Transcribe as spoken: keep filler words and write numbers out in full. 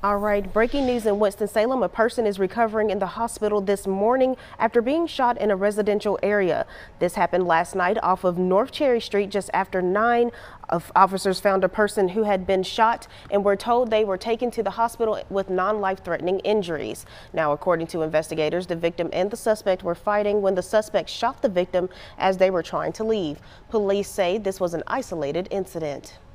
All right, breaking news in Winston-Salem. A person is recovering in the hospital this morning after being shot in a residential area. This happened last night off of North Cherry Street just after nine. Officers found a person who had been shot and were told they were taken to the hospital with non-life-threatening injuries. Now, according to investigators, the victim and the suspect were fighting when the suspect shot the victim as they were trying to leave. Police say this was an isolated incident.